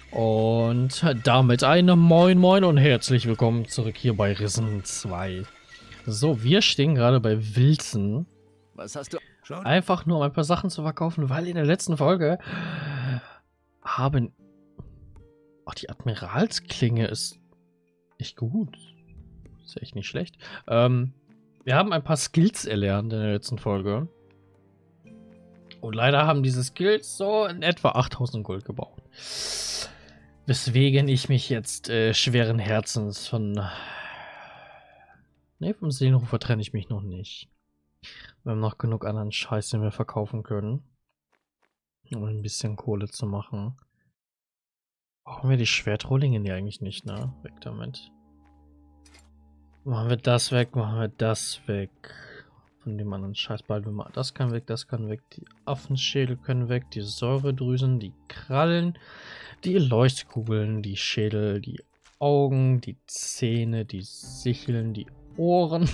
Und damit eine Moin Moin und herzlich willkommen zurück hier bei Risen 2. So, wir stehen gerade bei Wilson. Was hast du? Schon? Einfach nur um ein paar Sachen zu verkaufen, weil in der letzten Folge haben... Ach, die Admiralsklinge ist echt gut. Ist echt nicht schlecht. Wir haben ein paar Skills erlernt in der letzten Folge. Und leider haben diese Skills so in etwa 8000 Gold gebraucht. Weswegen ich mich jetzt schweren Herzens von... Ne, vom Seelenrufer trenne ich mich noch nicht. Wir haben noch genug anderen Scheiß, den wir verkaufen können. Um ein bisschen Kohle zu machen. Brauchen wir die Schwertrohlinge? Nee, eigentlich nicht, ne? Weg damit. Machen wir das weg, machen wir das weg. Von dem anderen Scheißball. Das kann weg, das kann weg. Die Affenschädel können weg, die Säuredrüsen, die Krallen, die Leuchtkugeln, die Schädel, die Augen, die Zähne, die Sicheln, die Ohren,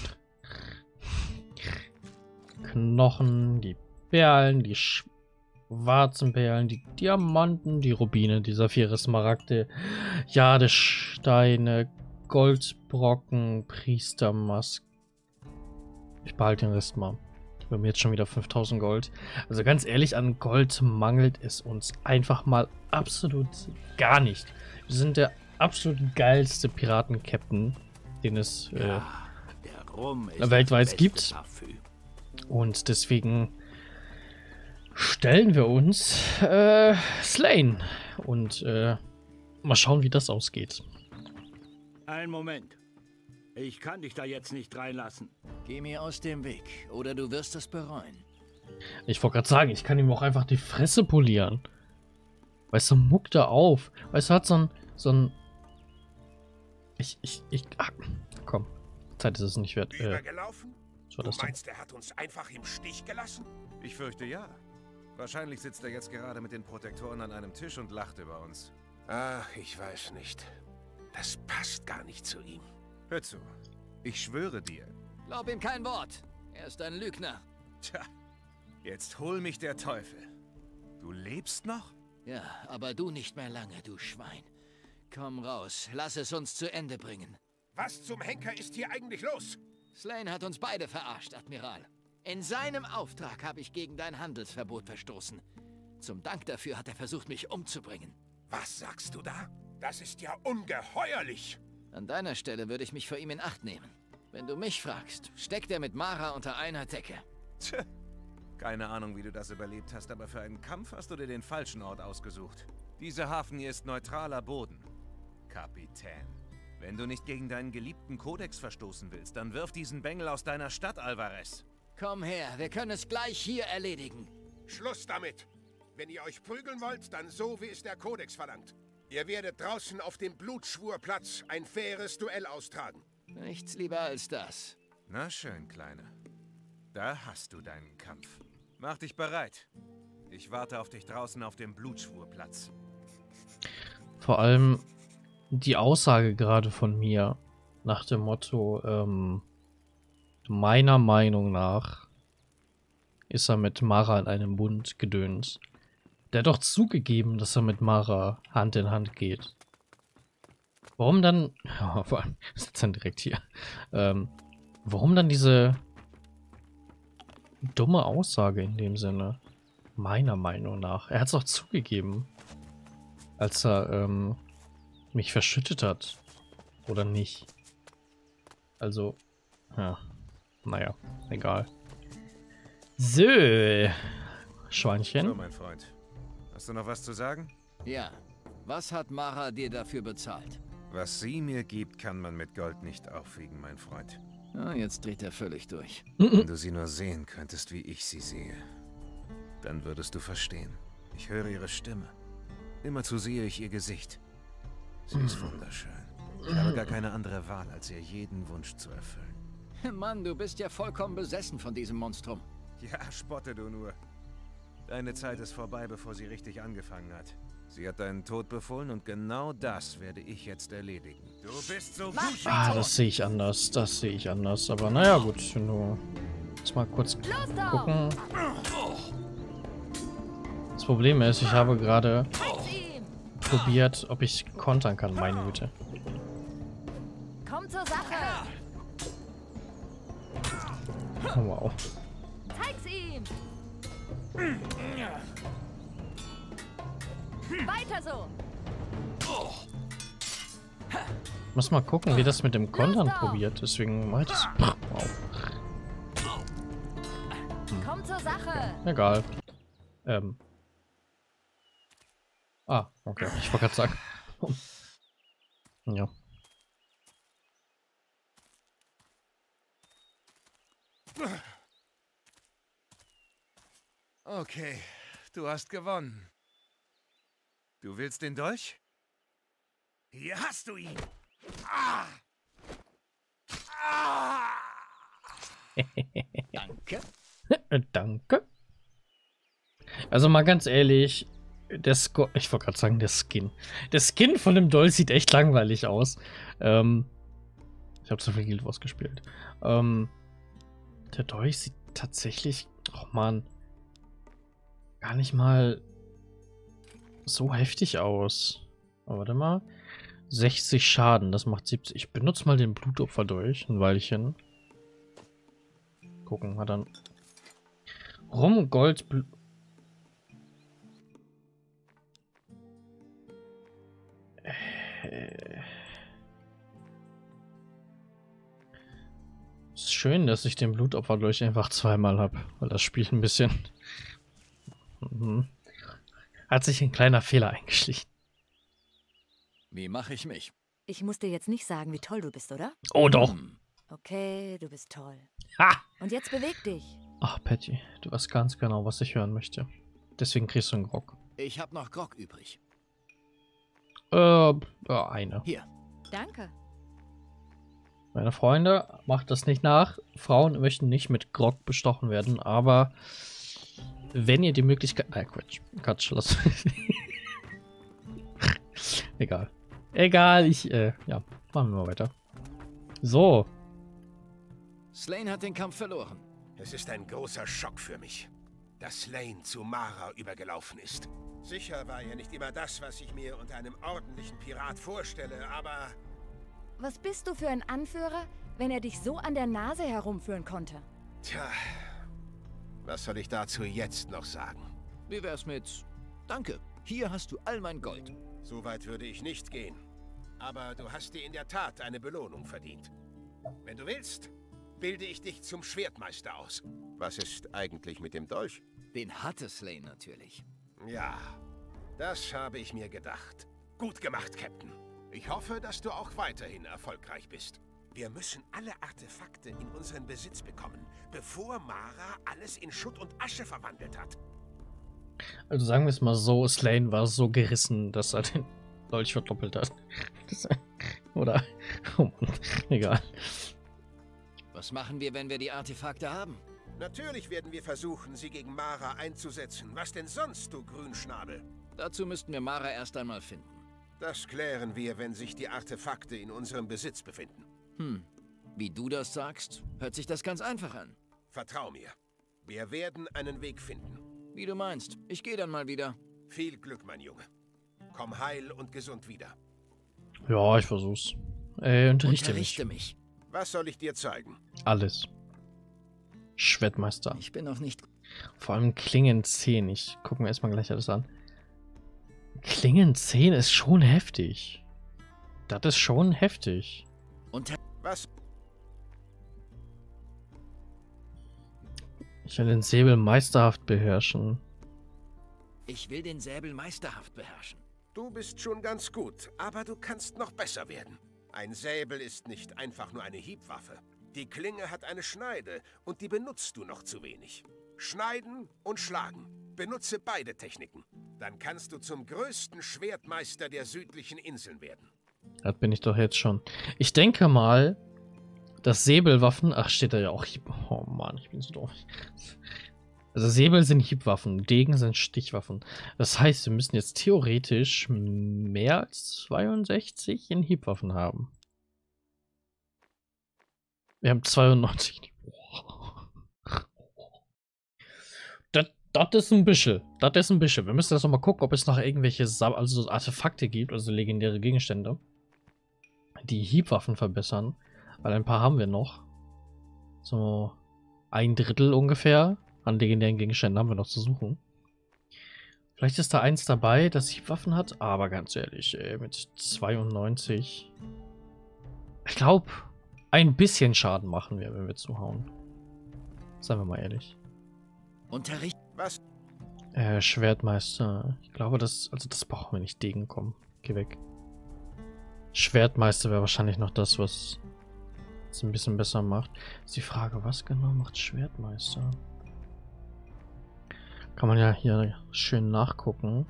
Knochen, die Perlen, die Schwarzenperlen, die Diamanten, die Rubine, die Saphire, Smaragde, Jadesteine, Goldbrocken, Priestermaske. Ich behalte den Rest mal. Wir haben jetzt schon wieder 5000 Gold. Also ganz ehrlich, an Gold mangelt es uns einfach mal absolut gar nicht. Wir sind der absolut geilste Piraten-Captain, den es weltweit gibt. Und deswegen stellen wir uns Slain. Und mal schauen, wie das ausgeht. Einen Moment. Ich kann dich da jetzt nicht reinlassen. Geh mir aus dem Weg, oder du wirst es bereuen. Ich wollte gerade sagen, ich kann ihm auch einfach die Fresse polieren. Weißt du, muck da auf. Weißt du, hat so ein... komm. Zeit ist es nicht wert. Übergelaufen? Was war Du das denn? meinst, er hat uns einfach im Stich gelassen? Ich fürchte ja. Wahrscheinlich sitzt er jetzt gerade mit den Protektoren an einem Tisch und lacht über uns. Ach, ich weiß nicht. Das passt gar nicht zu ihm. Hör zu. Ich schwöre dir. Glaub ihm kein Wort. Er ist ein Lügner. Tja, jetzt hol mich der Teufel. Du lebst noch? Ja, aber du nicht mehr lange, du Schwein. Komm raus, lass es uns zu Ende bringen. Was zum Henker ist hier eigentlich los? Slain hat uns beide verarscht, Admiral. In seinem Auftrag habe ich gegen dein Handelsverbot verstoßen. Zum Dank dafür hat er versucht, mich umzubringen. Was sagst du da? Das ist ja ungeheuerlich. An deiner Stelle würde ich mich vor ihm in Acht nehmen. Wenn du mich fragst, steckt er mit Mara unter einer Decke. Tja, keine Ahnung, wie du das überlebt hast, aber für einen Kampf hast du dir den falschen Ort ausgesucht. Dieser Hafen hier ist neutraler Boden. Kapitän. Wenn du nicht gegen deinen geliebten Kodex verstoßen willst, dann wirf diesen Bengel aus deiner Stadt, Alvarez. Komm her, wir können es gleich hier erledigen. Schluss damit. Wenn ihr euch prügeln wollt, dann so, wie es der Kodex verlangt. Ihr werdet draußen auf dem Blutschwurplatz ein faires Duell austragen. Nichts lieber als das. Na schön, Kleiner. Da hast du deinen Kampf. Mach dich bereit. Ich warte auf dich draußen auf dem Blutschwurplatz. Vor allem die Aussage gerade von mir nach dem Motto, meiner Meinung nach ist er mit Mara in einem Bund gedöns. Der hat doch zugegeben, dass er mit Mara Hand in Hand geht. Warum dann... Ja, vor allem, ist jetzt dann direkt hier. Warum dann diese dumme Aussage in dem Sinne? Meiner Meinung nach. Er hat es doch zugegeben. Als er mich verschüttet hat. Oder nicht. Also, ja. Naja, egal. So. Schweinchen. So, mein Freund. Hast du noch was zu sagen? Ja. Was hat Mara dir dafür bezahlt? Was sie mir gibt, kann man mit Gold nicht aufwiegen, mein Freund. Ah, jetzt dreht er völlig durch. Wenn du sie nur sehen könntest, wie ich sie sehe, dann würdest du verstehen. Ich höre ihre Stimme. Immerzu sehe ich ihr Gesicht. Sie ist wunderschön. Ich habe gar keine andere Wahl, als ihr jeden Wunsch zu erfüllen. Mann, du bist ja vollkommen besessen von diesem Monstrum. Ja, spotte du nur. Deine Zeit ist vorbei, bevor sie richtig angefangen hat. Sie hat deinen Tod befohlen und genau das werde ich jetzt erledigen. Du bist so gut wie tot. Das sehe ich anders. Das sehe ich anders. Aber naja, gut. Wenn du jetzt mal kurz gucken. Das Problem ist, ich habe gerade probiert, ob ich kontern kann, meine Güte. Komm zur Sache. Oh, wow. Zeig's ihm. Weiter so. Muss mal gucken, wie das mit dem Kontern probiert. Deswegen mache ich das. Wow. Komm zur Sache. Egal. Ah, okay. Ich wollte gerade sagen. Ja. Okay, du hast gewonnen. Du willst den Dolch? Hier hast du ihn. Ah! Ah! Danke. Danke. Also mal ganz ehrlich, ich wollte gerade sagen, der Skin. Der Skin von dem Doll sieht echt langweilig aus. Ich habe zu viel Guild Wars gespielt. Der Dolch sieht tatsächlich, oh man, gar nicht mal so heftig aus. Aber warte mal. 60 Schaden, das macht 70. Ich benutze mal den Blutopferdolch ein Weilchen. Gucken, hat dann Rum, Gold, Ist schön, dass ich den Blutopferdolch einfach zweimal habe, weil das Spiel ein bisschen hat sich ein kleiner Fehler eingeschlichen. Wie mache ich mich? Ich muss dir jetzt nicht sagen, wie toll du bist, oder? Oh doch. Okay, du bist toll. Ha! Und jetzt beweg dich. Ach, Patty, du weißt ganz genau, was ich hören möchte. Deswegen kriegst du einen Grog. Ich habe noch Grog übrig. Eine. Hier. Danke. Meine Freunde, macht das nicht nach. Frauen möchten nicht mit Grog bestochen werden, aber wenn ihr die Möglichkeit... Quatsch, lass. Egal. Egal, ja, machen wir mal weiter. So. Slane hat den Kampf verloren. Es ist ein großer Schock für mich, dass Slane zu Mara übergelaufen ist. Sicher war er nicht immer das, was ich mir unter einem ordentlichen Pirat vorstelle, aber... Was bist du für ein Anführer, wenn er dich so an der Nase herumführen konnte? Tja, was soll ich dazu jetzt noch sagen? Wie wär's mit... Danke, hier hast du all mein Gold. So weit würde ich nicht gehen. Aber du hast dir in der Tat eine Belohnung verdient. Wenn du willst, bilde ich dich zum Schwertmeister aus. Was ist eigentlich mit dem Dolch? Den hatte Slane natürlich. Ja, das habe ich mir gedacht. Gut gemacht, Captain. Ich hoffe, dass du auch weiterhin erfolgreich bist. Wir müssen alle Artefakte in unseren Besitz bekommen, bevor Mara alles in Schutt und Asche verwandelt hat. Also sagen wir es mal so, Slane war so gerissen, dass er den Dolch verdoppelt hat. Oder? Oh Mann, egal. Was machen wir, wenn wir die Artefakte haben? Natürlich werden wir versuchen, sie gegen Mara einzusetzen. Was denn sonst, du Grünschnabel? Dazu müssten wir Mara erst einmal finden. Das klären wir, wenn sich die Artefakte in unserem Besitz befinden. Wie du das sagst, hört sich das ganz einfach an. Vertrau mir. Wir werden einen Weg finden. Wie du meinst. Ich gehe dann mal wieder. Viel Glück, mein Junge. Komm heil und gesund wieder. Ja, ich versuch's. Unterrichte mich. Was soll ich dir zeigen? Alles. Schwertmeister. Ich bin noch nicht... Vor allem Klingen 10. Ich gucke mir erstmal gleich alles an. Klingen 10 ist schon heftig. Das ist schon heftig. Und Was? Ich will den Säbel meisterhaft beherrschen. ich will den Säbel meisterhaft beherrschen. Du bist schon ganz gut, aber du kannst noch besser werden. Ein Säbel ist nicht einfach nur eine Hiebwaffe. Die Klinge hat eine Schneide und die benutzt du noch zu wenig. Schneiden und schlagen. Benutze beide Techniken. Dann kannst du zum größten Schwertmeister der südlichen Inseln werden. Das bin ich doch jetzt schon. Ich denke mal, dass Säbelwaffen... Ach, steht da ja auch Hieb... Oh Mann, ich bin so doof. Also Säbel sind Hiebwaffen, Degen sind Stichwaffen. Das heißt, wir müssen jetzt theoretisch mehr als 62 in Hiebwaffen haben. Wir haben 92. Das ist ein bisschen. Das ist ein bisschen. Wir müssen jetzt nochmal gucken, ob es noch irgendwelche also Artefakte gibt, also legendäre Gegenstände, die Hiebwaffen verbessern. Weil ein paar haben wir noch. So 1/3 ungefähr an legendären Gegenständen haben wir noch zu suchen. Vielleicht ist da eins dabei, das Hiebwaffen hat, aber ganz ehrlich, ey, mit 92. Ich glaube, ein bisschen Schaden machen wir, wenn wir zuhauen. Seien wir mal ehrlich. Unterricht. Was? Schwertmeister. Ich glaube, das brauchen wir nicht. Degen, komm. Geh weg. Schwertmeister wäre wahrscheinlich noch das, was es ein bisschen besser macht. Ist die Frage, was genau macht Schwertmeister? Kann man ja hier schön nachgucken.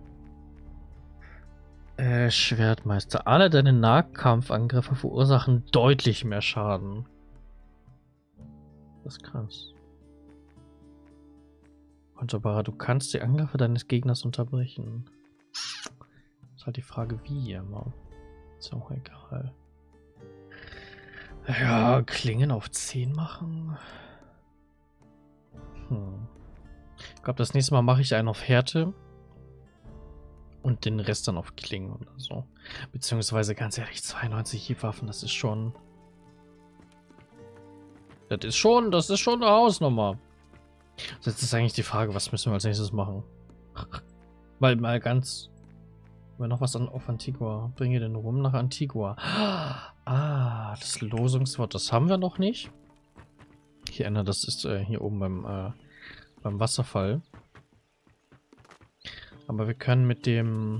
Schwertmeister. Alle deine Nahkampfangriffe verursachen deutlich mehr Schaden. Das ist krass. Wunderbar, du kannst die Angriffe deines Gegners unterbrechen. Ist halt die Frage, wie immer. Ist auch egal. Ja, Klingen auf 10 machen. Ich glaube, das nächste Mal mache ich einen auf Härte. Und den Rest dann auf Klingen oder so. Beziehungsweise, ganz ehrlich, 92 Hiebwaffen, das ist schon... Das ist schon eine Hausnummer. Jetzt ist eigentlich die Frage, was müssen wir als nächstes machen? Weil mal ganz... Wenn noch was auf Antigua. Bringe den Rum nach Antigua. Ah, das Losungswort, das haben wir noch nicht. Hier ändert, das ist hier oben beim Wasserfall. Aber wir können mit dem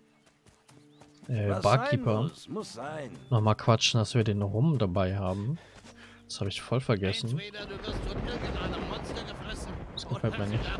Barkeeper nochmal quatschen, dass wir den Rum dabei haben. Das habe ich voll vergessen. Das gefällt mir nicht.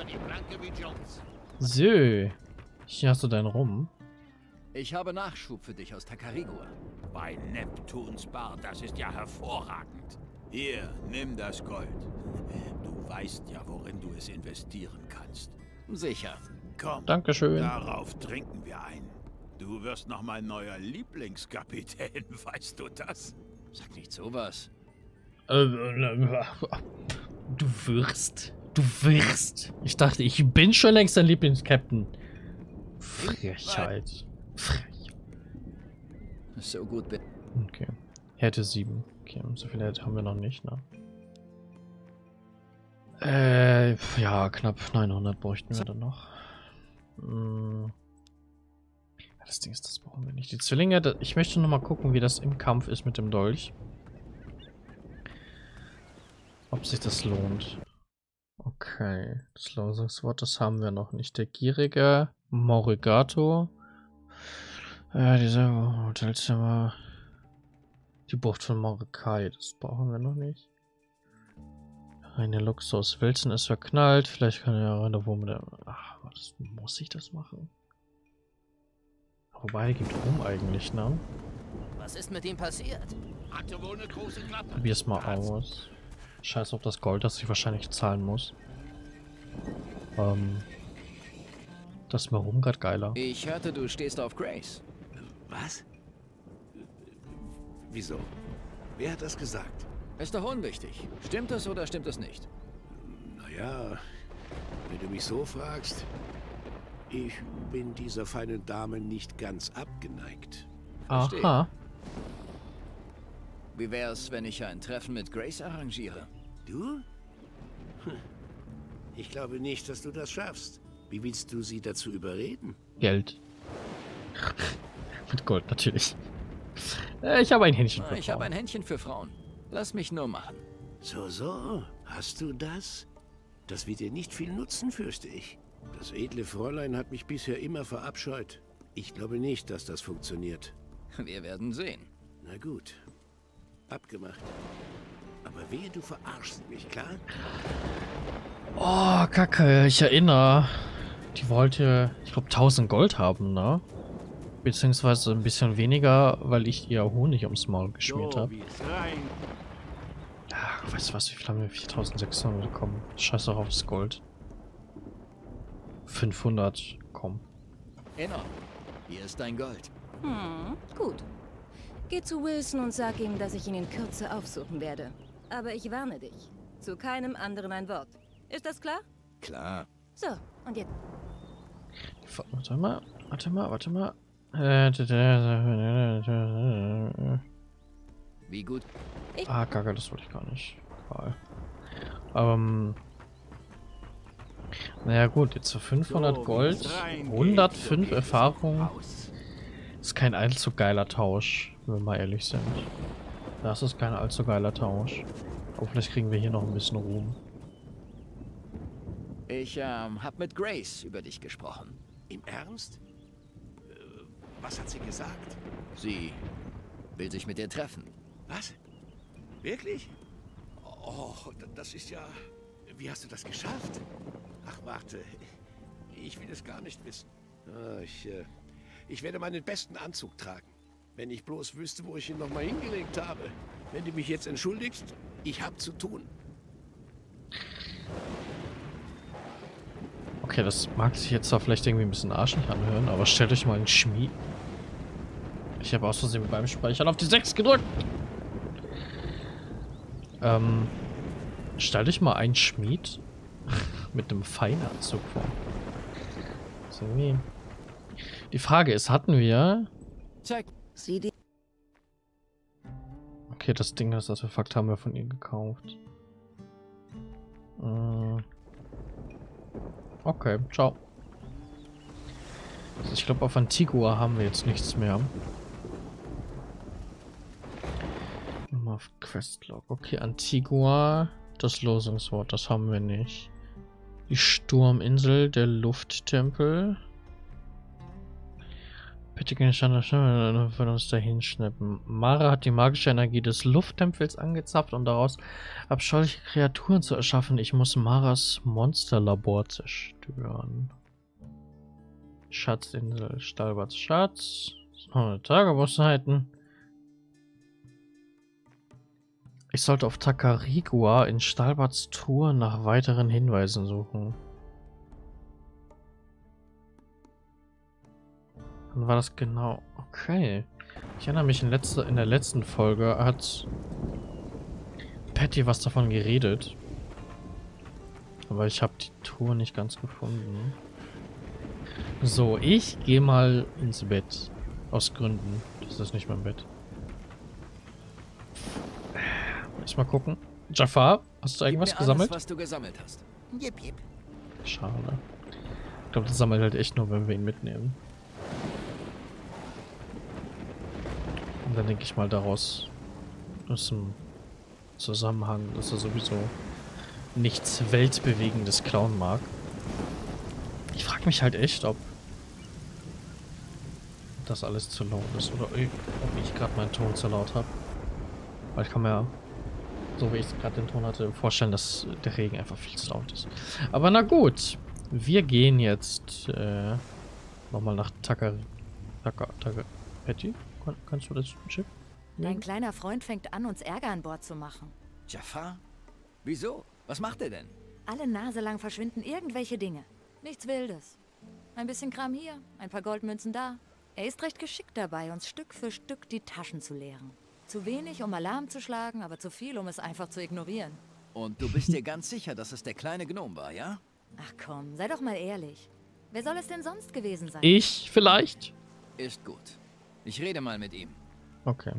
So. Hier hast du deinen Rum. Ich habe Nachschub für dich aus Takarigua. Bei Neptuns Bar, das ist ja hervorragend. Hier, nimm das Gold. Du weißt ja, worin du es investieren kannst. Sicher. Komm, Dankeschön. darauf trinken wir ein. Du wirst noch mein neuer Lieblingskapitän, weißt du das? Sag nicht sowas. Du wirst. Du wirst. Ich dachte, ich bin schon längst dein Lieblingskapitän. Frechheit. Frech. So gut bin. Okay. Härte 7. Okay, so viel Härte haben wir noch nicht, ne? Ja, knapp 900 bräuchten wir dann noch. Das Ding ist, das brauchen wir nicht. Die Zwillinge, ich möchte noch mal gucken, wie das im Kampf ist mit dem Dolch. Ob sich das lohnt. Okay, das Losungswort, das haben wir noch nicht. Der Gierige, Morigato. Diese Hotelzimmer. Die Bucht von Morikai, das brauchen wir noch nicht. Eine Luxus. Wilson ist verknallt. Vielleicht kann er Rendezvous mit der... Ach, muss ich das machen? Wobei, gibt Rum eigentlich, ne? Was ist mit ihm passiert? Hatte wohl eine große Klappe. Probier's mal aus. Scheiß auf das Gold, das ich wahrscheinlich zahlen muss. Das ist mir Rum grad geiler. Ich hörte, du stehst auf Grace. Was? Wieso? Wer hat das gesagt? Ist doch unwichtig. Stimmt es oder stimmt es nicht? Naja, wenn du mich so fragst, ich bin dieser feinen Dame nicht ganz abgeneigt. Verstehe. Aha. Wie wär's, wenn ich ein Treffen mit Grace arrangiere? Du? Ich glaube nicht, dass du das schaffst. Wie willst du sie dazu überreden? Geld. Mit Gold, natürlich. Ich habe ein Händchen für Ich habe Frauen. ein Händchen für Frauen. Lass mich nur machen. So, hast du das? Das wird dir nicht viel nutzen, fürchte ich. Das edle Fräulein hat mich bisher immer verabscheut. Ich glaube nicht, dass das funktioniert. Wir werden sehen. Na gut. Abgemacht. Aber wehe, du verarschst mich, klar? Oh, Kacke, ich erinnere. Die wollte, ich glaube, 1000 Gold haben, ne? Beziehungsweise ein bisschen weniger, weil ich ihr Honig ums Maul geschmiert habe. Ja, weißt du was, wie viel haben wir? 4600 bekommen. Scheiß doch aufs Gold. 500, komm. Inno, hier ist dein Gold. Gut. Geh zu Wilson und sag ihm, dass ich ihn in Kürze aufsuchen werde. Aber ich warne dich. Zu keinem anderen ein Wort. Ist das klar? Klar. So, und jetzt... Warte mal. Wie gut? Ah, Gaga, das wollte ich gar nicht. Egal. Naja gut, jetzt für 500 Gold, 105 Erfahrung. Ist kein allzu geiler Tausch, wenn wir mal ehrlich sind. Das ist kein allzu geiler Tausch. Aber vielleicht kriegen wir hier noch ein bisschen Ruhm. Ich hab mit Grace über dich gesprochen. Im Ernst? Was hat sie gesagt? Sie will sich mit dir treffen. Was? Wirklich? Oh, das ist ja... Wie hast du das geschafft? Ach, warte. Ich will es gar nicht wissen. Ich werde meinen besten Anzug tragen. Wenn ich bloß wüsste, wo ich ihn nochmal hingelegt habe. Wenn du mich jetzt entschuldigst, ich habe zu tun. Okay, das mag sich jetzt zwar vielleicht irgendwie ein bisschen arschig anhören, aber stellt euch mal einen Schmied. Ich habe aus Versehen beim Speichern auf die 6 gedrückt. Stellt euch mal einen Schmied mit einem Feinanzug vor. So irgendwie. Die Frage ist, hatten wir... Zeig sie dir. Okay, das Ding, das Artefakt haben wir von ihr gekauft. Okay, ciao. Also ich glaube, auf Antigua haben wir jetzt nichts mehr. Nochmal auf Questlog. Okay, Antigua, das Losungswort, das haben wir nicht. Die Sturminsel, der Lufttempel. Bitte wird uns dahin schnappen. Mara hat die magische Energie des Lufttempels angezapft, um daraus abscheuliche Kreaturen zu erschaffen. Ich muss Maras Monsterlabor zerstören. Schatzinsel, Stalberts Schatz. 100 Tagebuchseiten. Ich sollte auf Takarigua in Stalberts Tour nach weiteren Hinweisen suchen. Wann war das genau? Okay. Ich erinnere mich, in der letzten Folge hat Patty was davon geredet. Aber ich habe die Tour nicht ganz gefunden. So, ich gehe mal ins Bett. Aus Gründen. Das ist nicht mein Bett. Mal gucken. Jafar, hast du irgendwas gesammelt? Was du gesammelt hast. Jip, jip. Schade. Ich glaube, das sammelt halt echt nur, wenn wir ihn mitnehmen. Und dann denke ich mal daraus, aus dem Zusammenhang, dass er sowieso nichts Weltbewegendes klauen mag. Ich frage mich halt echt, ob das alles zu laut ist oder ob ich gerade meinen Ton zu laut habe. Weil ich kann mir ja, so wie ich es gerade den Ton hatte, vorstellen, dass der Regen einfach viel zu laut ist. Aber na gut. Wir gehen jetzt nochmal nach Patty, kannst du das Schiff? Dein kleiner Freund fängt an, uns Ärger an Bord zu machen. Jafar? Wieso? Was macht er denn? Alle Nase lang verschwinden irgendwelche Dinge. Nichts Wildes. Ein bisschen Kram hier, ein paar Goldmünzen da. Er ist recht geschickt dabei, uns Stück für Stück die Taschen zu leeren. Zu wenig, um Alarm zu schlagen, aber zu viel, um es einfach zu ignorieren. Und du bist dir ganz sicher, dass es der kleine Gnom war, ja? Ach komm, sei doch mal ehrlich. Wer soll es denn sonst gewesen sein? Ich vielleicht? Ist gut. Ich rede mal mit ihm. Okay.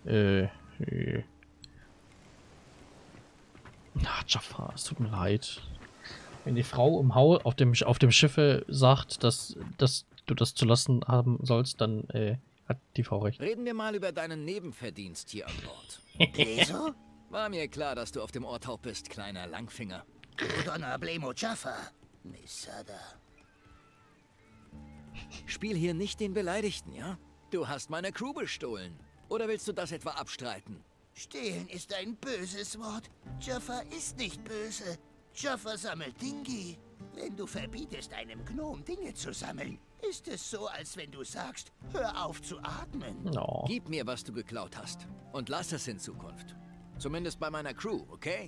Ach, Jafar, es tut mir leid. Wenn die Frau im Haus auf dem Schiffe sagt, dass du das zu lassen haben sollst, dann hat die Frau recht. Reden wir mal über deinen Nebenverdienst hier an Bord. Wieso? War mir klar, dass du auf dem Ort taub bist, kleiner Langfinger. Donna Blemo Jaffa. Misada. Spiel hier nicht den Beleidigten, ja? Du hast meine Crew bestohlen. Oder willst du das etwa abstreiten? Stehlen ist ein böses Wort. Jaffa ist nicht böse. Jaffa sammelt Dingi. Wenn du verbietest, einem Gnom Dinge zu sammeln, ist es so, als wenn du sagst, hör auf zu atmen. No. Gib mir, was du geklaut hast. Und lass es in Zukunft. Zumindest bei meiner Crew, okay?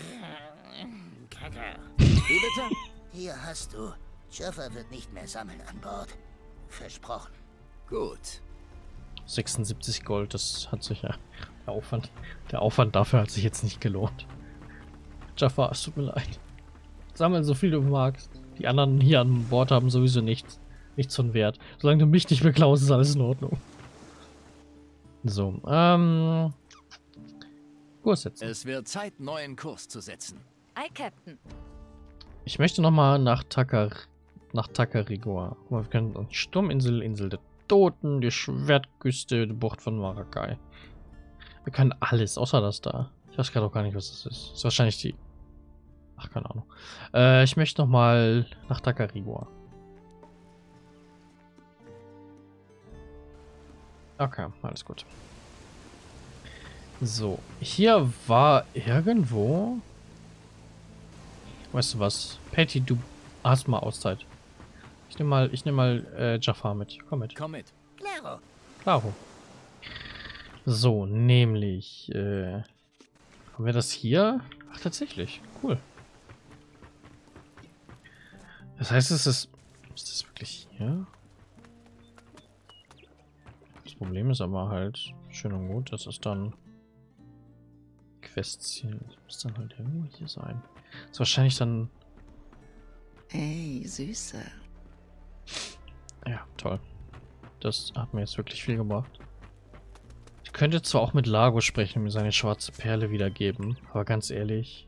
Wie bitte? Hier hast du. Jaffa wird nicht mehr sammeln an Bord. Versprochen. Gut. 76 Gold, das hat sich ja... Der Aufwand dafür hat sich jetzt nicht gelohnt. Jaffa, es tut mir leid. Sammel so viel du magst. Die anderen hier an Bord haben sowieso nichts von Wert. Solange du mich nicht beklaust, ist alles in Ordnung. So, Kurs setzen. Es wird Zeit, neuen Kurs zu setzen. Ei, Captain. Ich möchte nochmal nach Tacarigua. Guck mal, wir können Sturminsel, Insel der Toten, die Schwertküste, die Bucht von Maracay. Wir können alles, außer das da. Ich weiß gerade auch gar nicht, was das ist. Das ist wahrscheinlich die... Ach, keine Ahnung. Ich möchte nochmal nach Tacarigua. Okay, alles gut. So, hier war irgendwo... Weißt du was? Patty, du hast mal Auszeit. Ich nehme mal Jafar mit. Komm mit. Komm mit. Claro. Klaro. So, nämlich... haben wir das hier? Ach, tatsächlich. Cool. Das heißt, es ist... Ist das wirklich hier? Das Problem ist aber halt... Schön und gut, dass es dann... Questziel... Das muss dann halt irgendwo hier sein. Das ist wahrscheinlich dann... Hey, Süße. Ja, toll. Das hat mir jetzt wirklich viel gebracht. Ich könnte zwar auch mit Lago sprechen und mir seine schwarze Perle wiedergeben, aber ganz ehrlich...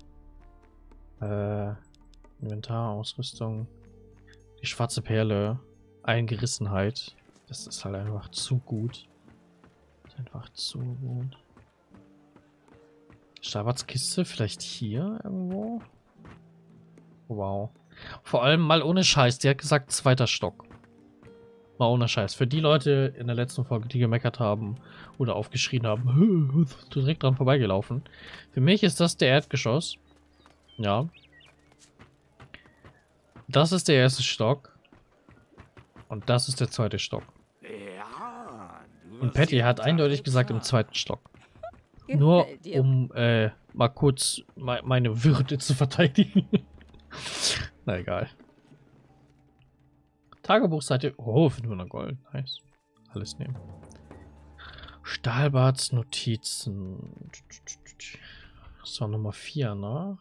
Inventar, Ausrüstung... Die schwarze Perle, Eingerissenheit, das ist halt einfach zu gut. Das ist einfach zu gut. Starbucks Kiste vielleicht hier irgendwo? Wow. Vor allem mal ohne Scheiß, die hat gesagt 2. Stock. Mal ohne Scheiß. Für die Leute in der letzten Folge, die gemeckert haben oder aufgeschrien haben, direkt dran vorbeigelaufen. Für mich ist das der Erdgeschoss. Ja. Das ist der 1. Stock. Und das ist der 2. Stock. Ja, Und Patty hat eindeutig gesagt im 2. Stock. Nur um mal kurz meine Würde zu verteidigen. Na egal. Tagebuchseite. Oh, 500 Gold. Nice. Alles nehmen. Stahlbarts Notizen. Das war Nummer 4, ne?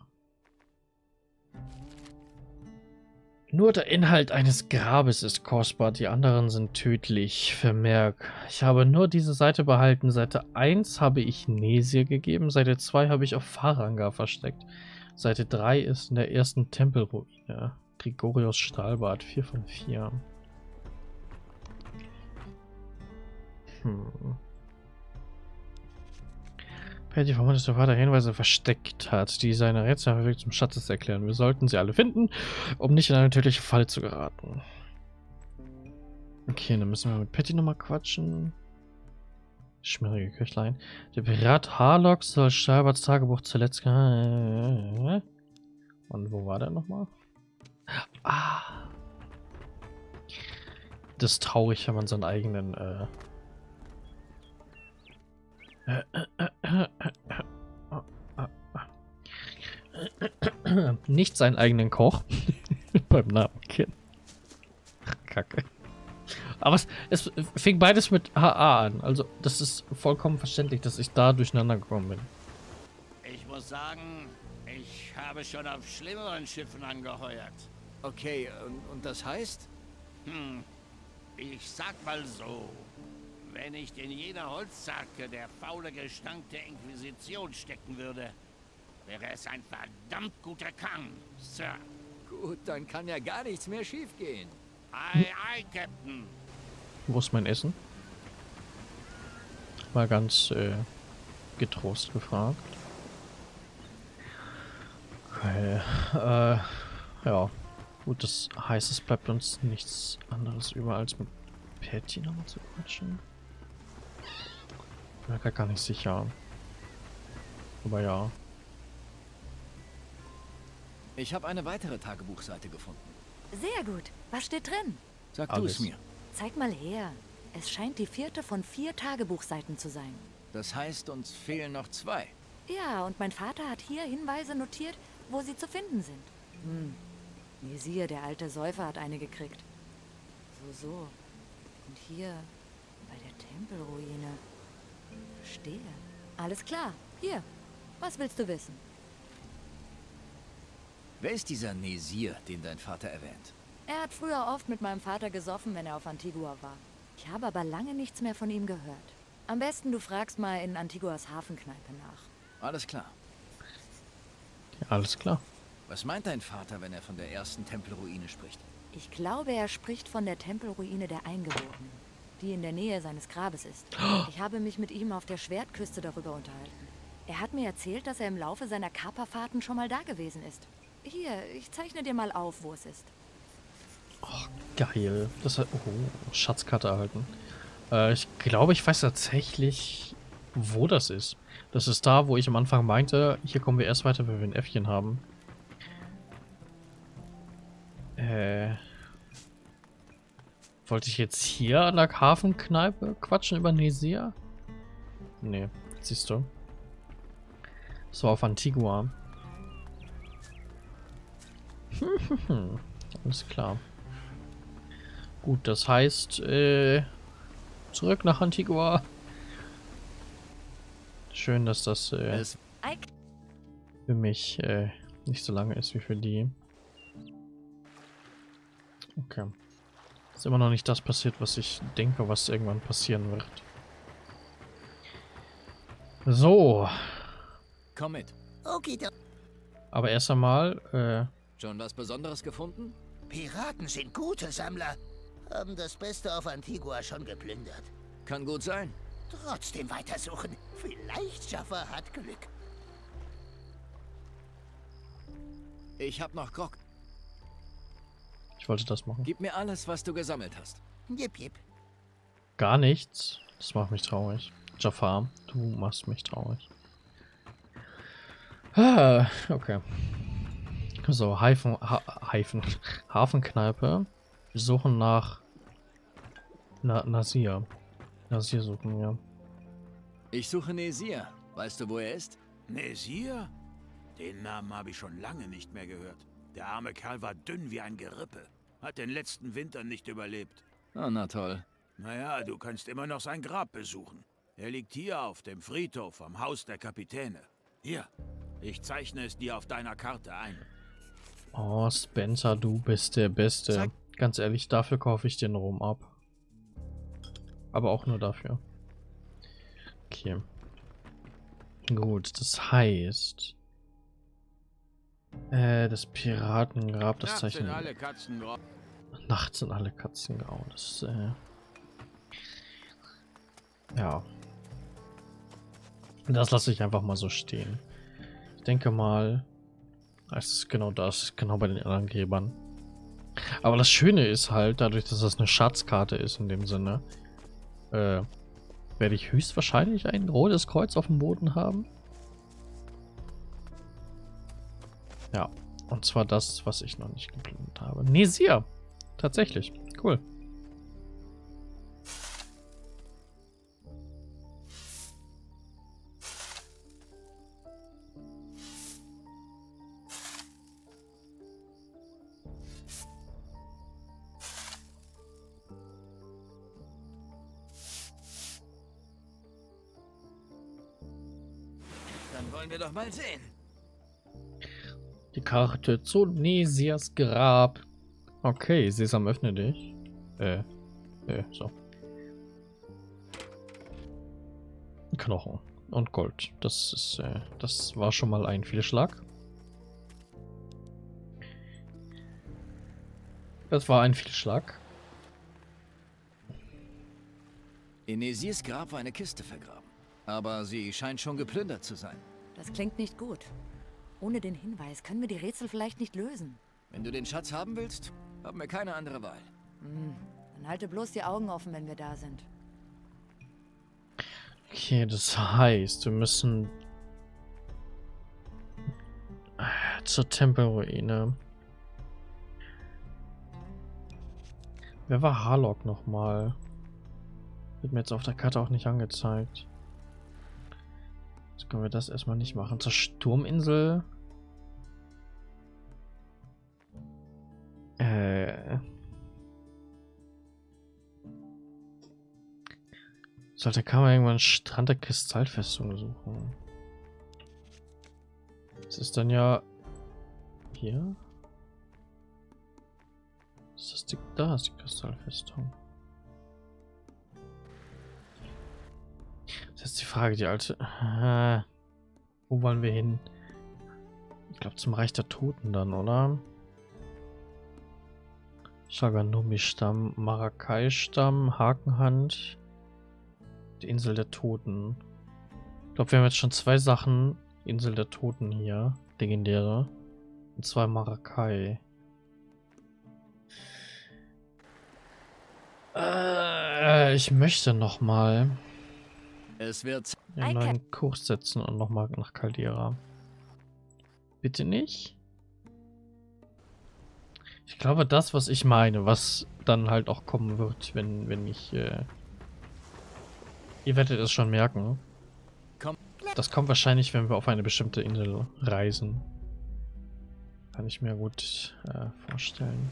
Nur der Inhalt eines Grabes ist kostbar, die anderen sind tödlich. Vermerk. Ich habe nur diese Seite behalten. Seite 1 habe ich Nesir gegeben, Seite 2 habe ich auf Fahranga versteckt. Seite 3 ist in der ersten Tempelruine. Gregorios Stahlbart, 4 von 4. Patty vermutet, dass der Vater Hinweise versteckt hat, die seine Rätsel auf dem Weg zum Schatzes erklären. Wir sollten sie alle finden, um nicht in eine tödliche Falle zu geraten. Okay, dann müssen wir mit Patty nochmal quatschen. Schmierige Köchlein. Der Pirat Harlock soll Stahlbarts Tagebuch zuletzt... Und wo war der nochmal? Ah. Das ist traurig, wenn man seinen eigenen... nicht seinen eigenen Koch beim Namen kennen. Kacke. Aber es fing beides mit HA an. Also das ist vollkommen verständlich, dass ich da durcheinander gekommen bin. Ich muss sagen, ich habe schon auf schlimmeren Schiffen angeheuert. Okay, und das heißt? Ich sag mal so. Wenn nicht in jener Holzzarke der faule Gestank der Inquisition stecken würde, wäre es ein verdammt guter Kang, Sir. Gut, dann kann ja gar nichts mehr schiefgehen. Ei, ei, Captain. Wo ist mein Essen? Mal ganz getrost gefragt. Okay. Ja. Gut, das heißt, es bleibt uns nichts anderes über, als mit Patty nochmal zu quatschen. Ich bin mir gar nicht sicher. Aber ja. Ich habe eine weitere Tagebuchseite gefunden. Sehr gut. Was steht drin? Sag du Alles. es mir. Zeig mal her. Es scheint die 4. von 4 Tagebuchseiten zu sein. Das heißt, uns fehlen noch 2. Ja, und mein Vater hat hier Hinweise notiert, wo sie zu finden sind. Nesir, der alte Säufer, hat eine gekriegt. So. Und hier, bei der Tempelruine. Verstehe. Alles klar. Hier. Was willst du wissen? Wer ist dieser Nesir, den dein Vater erwähnt? Er hat früher oft mit meinem Vater gesoffen, wenn er auf Antigua war. Ich habe aber lange nichts mehr von ihm gehört. Am besten du fragst mal in Antiguas Hafenkneipe nach. Alles klar. Ja, alles klar. Was meint dein Vater, wenn er von der ersten Tempelruine spricht? Ich glaube, er spricht von der Tempelruine der Eingeborenen, die in der Nähe seines Grabes ist. Ich habe mich mit ihm auf der Schwertküste darüber unterhalten. Er hat mir erzählt, dass er im Laufe seiner Kaperfahrten schon mal da gewesen ist. Hier, ich zeichne dir mal auf, wo es ist. Oh, geil. Das hat... Oh, Schatzkarte erhalten. Ich glaube, ich weiß tatsächlich, wo das ist. Das ist da, wo ich am Anfang meinte, hier kommen wir erst weiter, wenn wir ein Äffchen haben. Wollte ich jetzt hier an der Hafenkneipe quatschen über Nesir? Nee, siehst du. Das war auf Antigua. Alles klar. Gut, das heißt, zurück nach Antigua. Schön, dass das für mich nicht so lange ist wie für die. Okay. Ist immer noch nicht das passiert, was ich denke, was irgendwann passieren wird. So. Komm mit. Okay, Aber erst einmal, Schon was Besonderes gefunden? Piraten sind gute Sammler. Haben das Beste auf Antigua schon geplündert. Kann gut sein. Trotzdem weitersuchen. Vielleicht Jaffa hat Glück. Ich hab noch Grog. ich wollte das machen. Gib mir alles, was du gesammelt hast. Jip, jip. Gar nichts. Das macht mich traurig. Jafar, du machst mich traurig. Ah, okay. So, Hafenkneipe. Wir suchen nach Nasir. Nasir suchen wir. Ich suche Nesir. Weißt du, wo er ist? Nesir? Den Namen habe ich schon lange nicht mehr gehört. Der arme Kerl war dünn wie ein Gerippe. Hat den letzten Winter nicht überlebt. Oh, na toll. Naja, du kannst immer noch sein Grab besuchen. Er liegt hier auf dem Friedhof am Haus der Kapitäne. Hier, ich zeichne es dir auf deiner Karte ein. Oh, Spencer, du bist der Beste. Ganz ehrlich, dafür kaufe ich den Rum ab. Aber auch nur dafür. Okay. Gut, das heißt... das Piratengrab, das Nachts sind zeichnen... alle Katzen grau. Nachts sind alle Katzen grau. Das, ja. Das lasse ich einfach mal so stehen. Ich denke mal... Es ist genau das, genau bei den anderen Gräbern. Aber das Schöne ist halt, dadurch, dass das eine Schatzkarte ist in dem Sinne, werde ich höchstwahrscheinlich ein rotes Kreuz auf dem Boden haben. Ja, und zwar das, was ich noch nicht geplant habe. Nesir! Tatsächlich. Cool. Dann wollen wir doch mal sehen. Die Karte zu Nesirs Grab. Okay, Sesam, öffne dich. So. Knochen und Gold. Das ist, das war schon mal ein Fehlschlag. Das war ein Fehlschlag. In Nesirs Grab war eine Kiste vergraben. Aber sie scheint schon geplündert zu sein. Das klingt nicht gut. Ohne den Hinweis können wir die Rätsel vielleicht nicht lösen. Wenn du den Schatz haben willst, haben wir keine andere Wahl. Dann halte bloß die Augen offen, wenn wir da sind. Okay, das heißt, wir müssen zur Tempelruine. Wer war Harlock nochmal? Wird mir jetzt auf der Karte auch nicht angezeigt. Jetzt können wir das erstmal nicht machen. Zur Sturminsel. Sollte kann man irgendwann Strand der Kristallfestung suchen. Das ist dann ja Hier. Ist das die, da ist die Kristallfestung. Das ist jetzt die Frage, die alte. Wo wollen wir hin? Ich glaube zum Reich der Toten dann, oder? Shaganumi-Stamm, Marakai-Stamm, Hakenhand, die Insel der Toten. Ich glaube, wir haben jetzt schon 2 Sachen. Insel der Toten hier, legendäre. Und 2 Marakai. Ich möchte noch mal Es wird einen neuen Kurs setzen und noch mal nach Caldera. Bitte nicht? Ich glaube, das, was ich meine, was dann halt auch kommen wird, wenn ich... Ihr werdet es schon merken. Das kommt wahrscheinlich, wenn wir auf eine bestimmte Insel reisen. Kann ich mir gut vorstellen.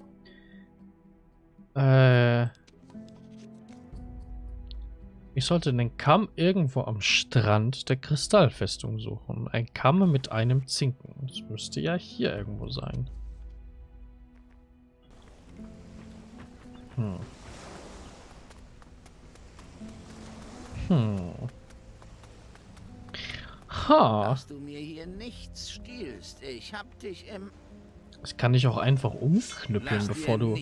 Ich sollte den Kamm irgendwo am Strand der Kristallfestung suchen. Ein Kamm mit einem Zinken. Das müsste ja hier irgendwo sein. Ha. Dass du mir hier nichts stiehlst. Ich hab dich im... Ich kann dich auch einfach umknüppeln, bevor du...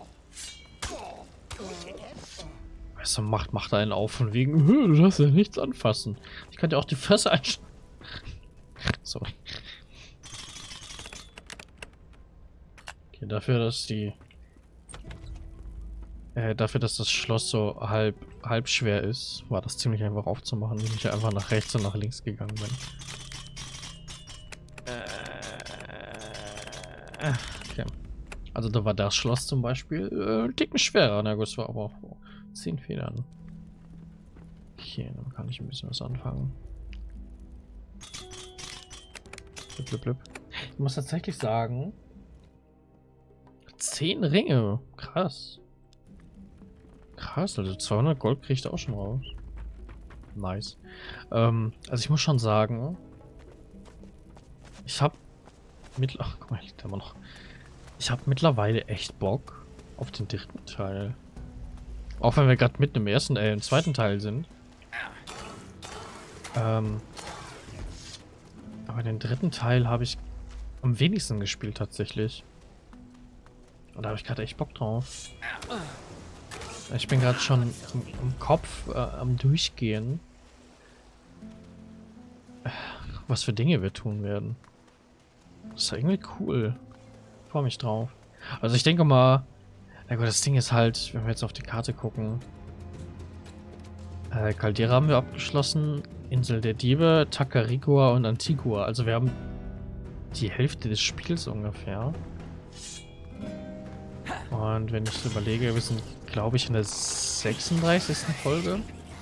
Weißt du, macht einen auf von wegen, du darfst ja nichts anfassen. Ich kann dir auch die Fresse einschlagen. Sorry. Okay, dafür, dass die... dafür, dass das Schloss so halb schwer ist, war das ziemlich einfach aufzumachen, indem ich einfach nach rechts und nach links gegangen bin. Okay. Also da war das Schloss zum Beispiel ein Ticken schwerer. Na gut, es war aber auch 10 Federn. Okay, dann kann ich ein bisschen was anfangen. Blub, blub, blub. Ich muss tatsächlich sagen, 10 Ringe. Krass. Krass, also 200 Gold kriege ich da auch schon raus. Nice. Also ich muss schon sagen, ich habe guck mal, liegt da immer noch. Ich habe mittlerweile echt Bock auf den 3. Teil. Auch wenn wir gerade mitten im zweiten Teil sind. Aber den 3. Teil habe ich am wenigsten gespielt tatsächlich. Und da habe ich gerade echt Bock drauf. Ich bin gerade schon im Kopf am Durchgehen, was für Dinge wir tun werden. Das ist irgendwie cool. Ich freue mich drauf. Also ich denke mal, na gut, das Ding ist halt, wenn wir jetzt auf die Karte gucken. Caldera haben wir abgeschlossen, Insel der Diebe, Tacarigua und Antigua. Also wir haben die Hälfte des Spiels ungefähr. Und wenn ich so überlege, wir sind, glaube ich, in der 36. Folge.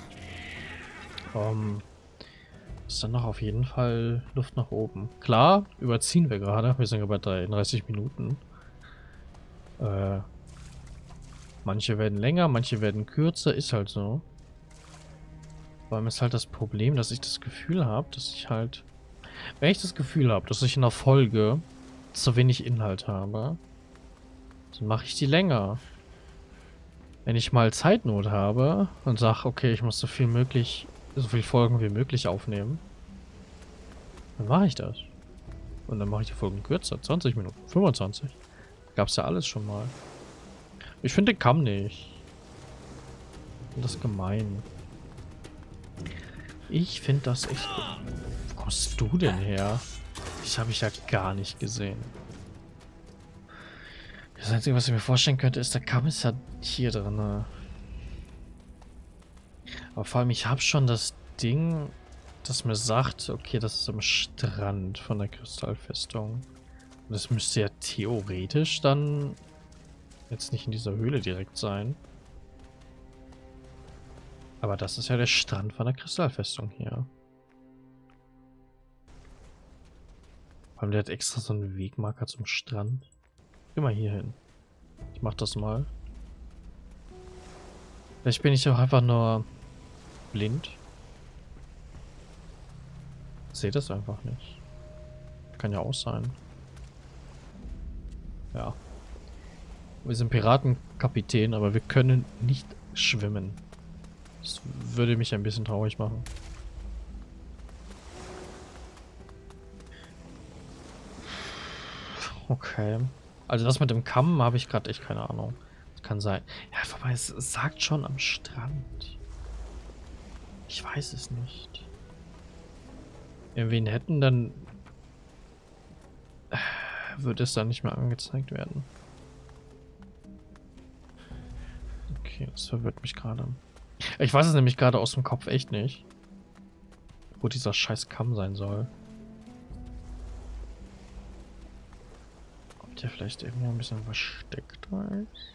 Ist dann noch auf jeden Fall Luft nach oben. Klar, überziehen wir gerade. Wir sind ja bei 33 Minuten. Manche werden länger, manche werden kürzer. Ist halt so. Vor allem ist halt das Problem, dass ich das Gefühl habe, dass ich halt... Wenn ich das Gefühl habe, dass ich in der Folge zu wenig Inhalt habe, dann mache ich die länger. Wenn ich mal Zeitnot habe und sage, okay, ich muss so viel Folgen wie möglich aufnehmen, dann mache ich das. Und dann mache ich die Folgen kürzer. 20 Minuten, 25. Gab's ja alles schon mal. Ich finde den Kamm nicht. Das ist gemein. Ich finde das echt... Wo kommst du denn her? Das habe ich ja gar nicht gesehen. Das Einzige, was ich mir vorstellen könnte, ist, der Kamm ist ja hier drin. Aber vor allem, ich habe schon das Ding, das mir sagt, okay, das ist am Strand von der Kristallfestung. Und das müsste ja theoretisch dann jetzt nicht in dieser Höhle direkt sein. Aber das ist ja der Strand von der Kristallfestung hier. Vor allem, der hat extra so einen Wegmarker zum Strand. Geh mal hier hin. Ich mach das mal. Vielleicht bin ich auch einfach nur blind. Sehe das einfach nicht. Kann ja auch sein. Ja. Wir sind Piratenkapitän, aber wir können nicht schwimmen. Das würde mich ein bisschen traurig machen. Okay. Also das mit dem Kamm habe ich gerade echt keine Ahnung. Das kann sein. Ja, wobei es sagt schon am Strand. Ich weiß es nicht. Wen hätten, dann würde es dann nicht mehr angezeigt werden. Okay, das verwirrt mich gerade. Ich weiß es nämlich gerade aus dem Kopf echt nicht, wo dieser scheiß Kamm sein soll. Ob der vielleicht irgendwo ein bisschen versteckt ist?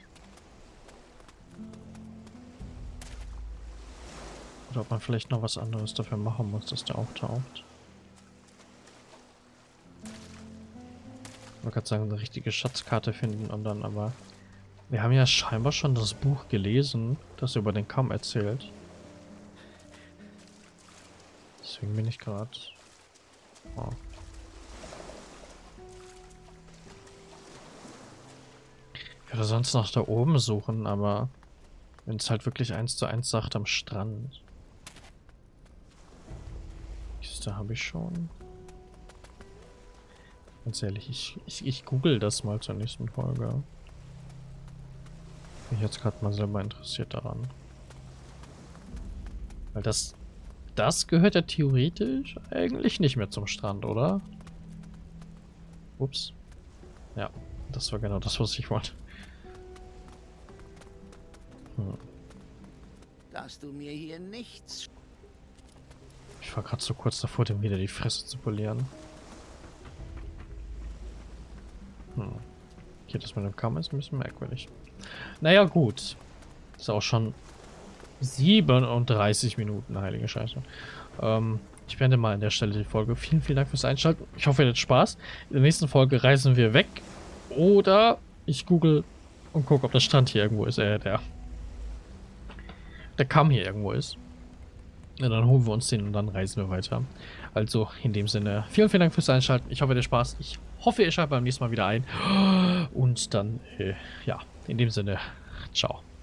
Oder ob man vielleicht noch was anderes dafür machen muss, dass der auftaucht. Man kann sagen, eine richtige Schatzkarte finden und dann aber... Wir haben ja scheinbar schon das Buch gelesen, das über den Kamm erzählt. Deswegen bin ich gerade... Oh. Ich würde sonst noch da oben suchen, aber... Wenn es halt wirklich 1:1 sagt am Strand. Da habe ich schon. Ganz ehrlich, ich google das mal zur nächsten Folge. Bin ich jetzt gerade mal selber interessiert daran. Weil das gehört ja theoretisch eigentlich nicht mehr zum Strand, oder? Ups. Ja, das war genau das, was ich wollte. Dass du mir hier nichts... Ich war gerade so kurz davor, dem wieder die Fresse zu polieren. Okay, das mit dem Kamm ist ein bisschen merkwürdig. Naja, gut. Ist auch schon 37 Minuten, heilige Scheiße. Ich beende mal an der Stelle die Folge. Vielen, vielen Dank fürs Einschalten. Ich hoffe, ihr hattet Spaß. In der nächsten Folge reisen wir weg. Oder ich google und gucke, ob der Strand hier irgendwo ist. Der Kamm hier irgendwo ist. Ja, dann holen wir uns den und dann reisen wir weiter. Also, in dem Sinne, vielen, vielen Dank fürs Einschalten. Ich hoffe, ihr hattet Spaß. Ich hoffe, ihr schaltet beim nächsten Mal wieder ein. Und dann, ja, in dem Sinne, ciao.